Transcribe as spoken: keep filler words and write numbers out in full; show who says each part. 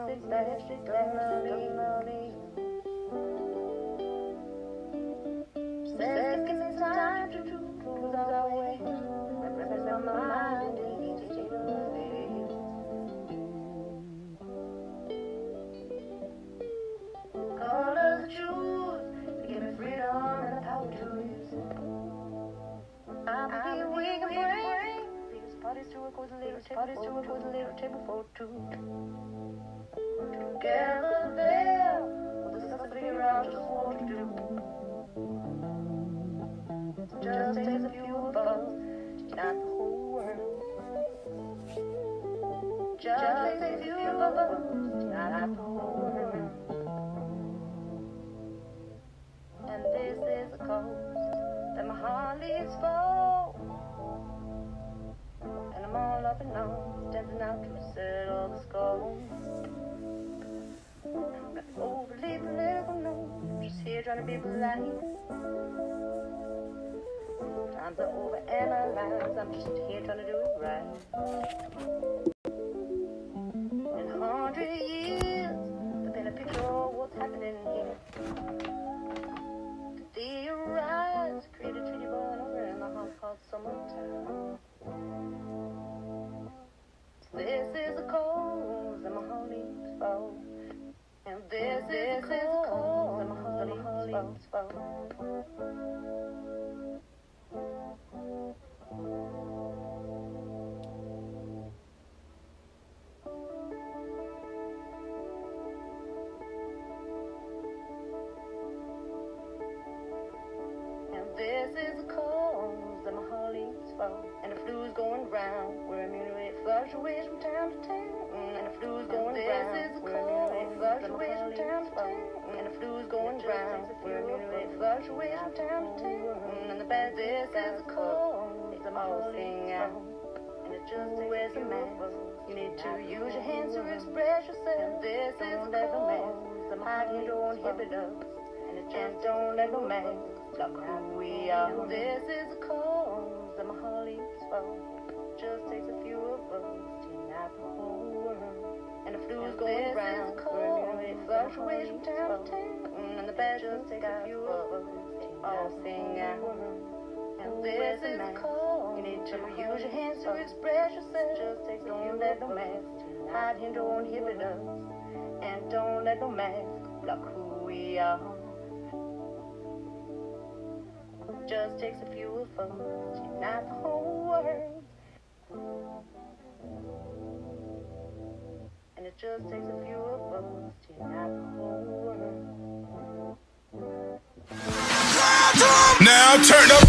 Speaker 1: sit back, sit back, lonely. Says give me time to cruise away. Rest my mind in each state of faith. Call us the truth, give me freedom and the power to use it. I'm here, we can bring these parties to work with a little table, parties to work with a little table for two. Together there, we'll discuss and figure out just what to do. Just takes a few of us, not the whole world. Just takes a few of us, not the whole world. And this is the coast that my heart leaves for. And I'm all up and on, dancing out to settle the score. I'm not overly political, no, just here trying to be polite. Times are over and our lives, I'm just here trying to do it right. In a hundred years, there'll be a picture of what's happening here. Theorize, create a treaty born over in the house called summertime. This is the cold that my heart leaves fall. And this is the cold that my heart leaves fall. This is the cause that my heart leaves fall. And the flu's going round. We're immune to it, fluctuates from time to time. And the flu's going round. This is the cause that fluctuates from time to time. And the flu's going round. We're immune to it, fluctuates from time to time. And the bad, this is the cause that my heart leaves out. And it just wears a mask. You need to use your hands to express yourself. This is the cause that my heart don't inhibit us. And it just don't let no man block who we are. This is the cause that my heart leaves fall. Just takes a few of us to unite the whole world. And the flu's going round. It fluctuates from time to time. And the bad just takes a few of us to all sing out. And this is the cause. You need to use your hands to express yourself. Just takes a few. Don't let no mask hide him, don't inhibit us. And don't let no mask block who we are. Just takes a few of us to unite the whole world. And it just takes a few of us to unite the whole world.
Speaker 2: Now turn up.